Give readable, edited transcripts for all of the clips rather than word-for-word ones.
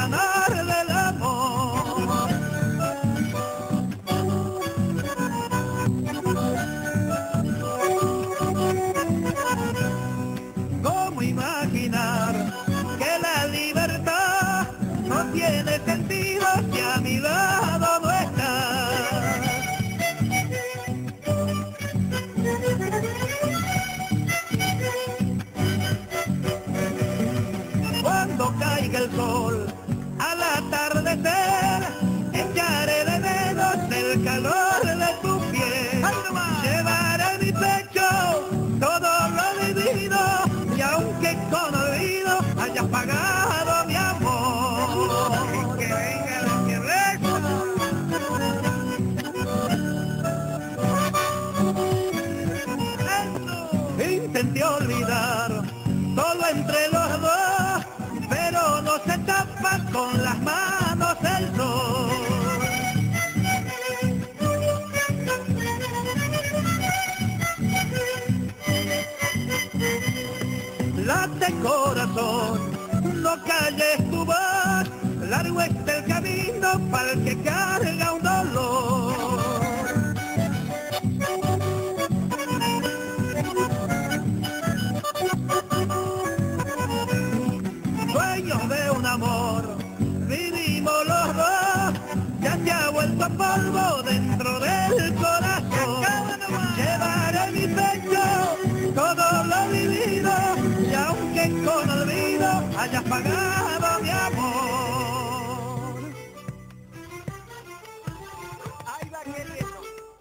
Montanar del amor. ¿Cómo imaginar que la libertad no tiene sentido si a mi lado no está? Cuando caiga el sol al atardecer, echaré de menos el calor de tu piel. Llevaré en mi pecho todo lo vivido, y aunque con olvido hayas pagado mi amor. Que venga la tierra. Intenté olvidar todo entre los dos, pero no se tapa con las manos el sol. Late corazón, no calles tu voz, largo está el camino para el que carga un dolor. Sueños de un amor, vivimos los dos, ya se ha vuelto polvo dentro del corazón. Llevaré en mi pecho todo lo vivido, y aunque con olvido hayas pagado mi amor. Ahí va queriendo.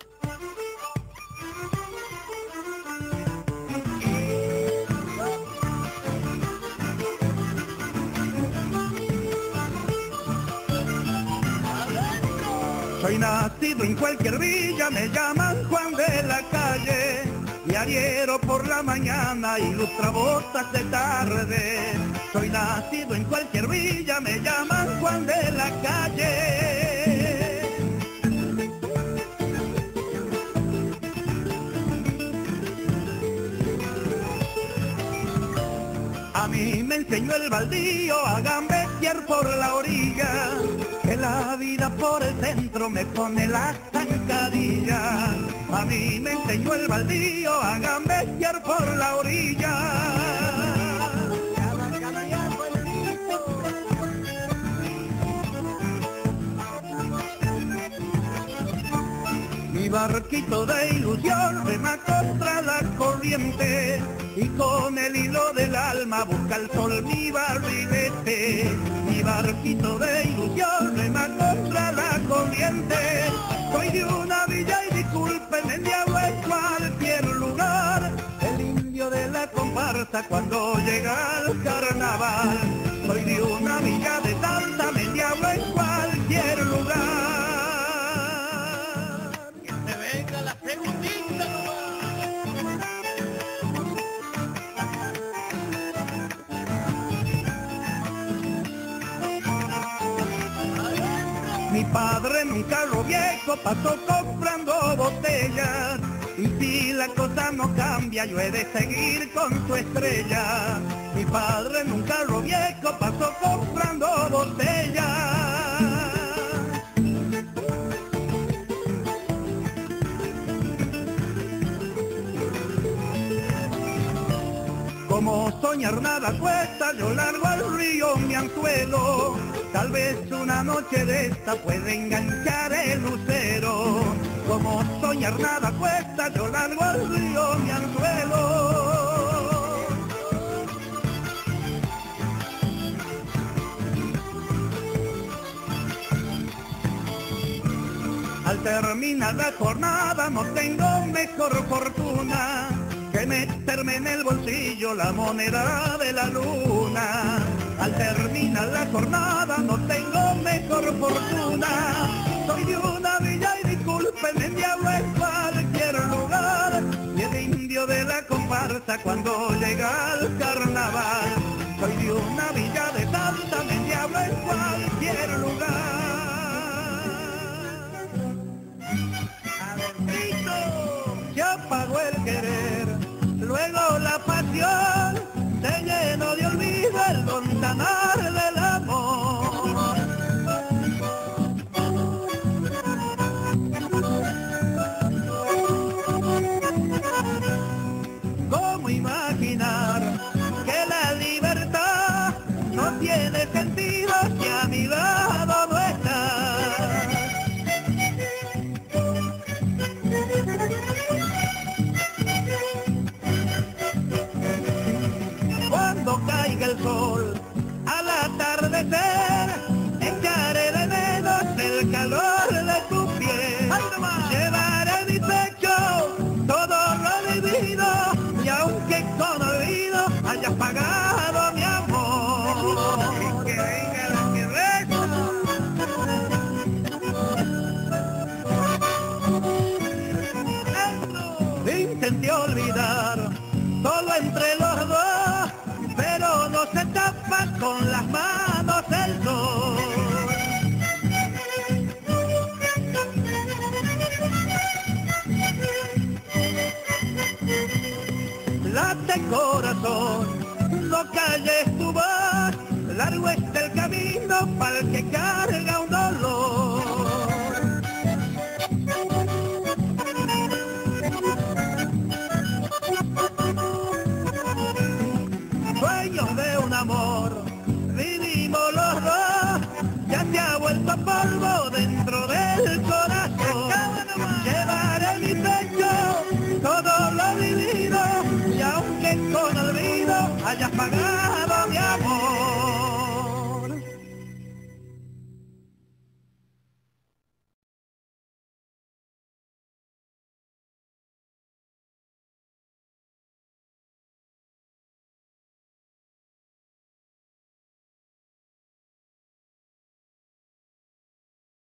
Soy nacido en cualquier villa, me llaman Juan de la Calle, y arriero por la mañana y lustrabotas de tarde. Soy nacido en cualquier villa, me llaman Juan de la Calle. A mí me enseñó el baldío a gambetear por la orilla, que la vida por el centro me pone la zancadilla. A mí me enseñó el baldío a gambetear por la orilla. Mi barquito de ilusión rema contra la corriente, y con el hilo del alma busca el sol mi barrilete. Mi barquito de ilusión rema contra la corriente. Soy de una villa y discúlpenme, el diablo en cualquier lugar, el indio de la comparsa cuando llega el carnaval. Soy de una villa de Salta, me diablo en cualquier lugar. Que se venga la segundita nomás. Mi padre en un carro viejo pasó comprando botellas, y si la cosa no cambia yo he de seguir con su estrella. Mi padre en un carro viejo pasó comprando botellas. Como soñar nada cuesta, yo largo al río mi anzuelo. Tal vez una noche de esta puede enganchar el lucero. Como soñar nada cuesta, yo largo al río mi anzuelo. Al terminar la jornada no tengo mejor fortuna que meterme en el bolsillo la moneda de la luna. Al terminar la jornada no tengo mejor fortuna. Soy de una villa y discúlpenme, diablo en cualquier lugar, y el indio de la comparsa cuando llega el carnaval. Soy de una villa de Salta, me diablo en cualquier lugar. Ya pagó el querer, luego la pasión, se llenó de olvido el Montanar del amor. tiene sentido si a mi lado no estás. Cuando caiga el sol al atardecer, echaré de menos el calor de tu piel. Llevaré en mi pecho todo lo vivido, y aunque con olvido hayas pagado mi amor. Que venga la que reza. Intenté olvidar todo entre los dos, pero no se tapa con las manos el sol. Late corazón, no calles tu voz, largo está el camino para el que carga un dolor. Sueños de un amor, vivimos los dos, ya se ha vuelto polvo dentro del corazón. Llevaré en mi pecho todo lo vivido, y aunque con olvido hayas pagado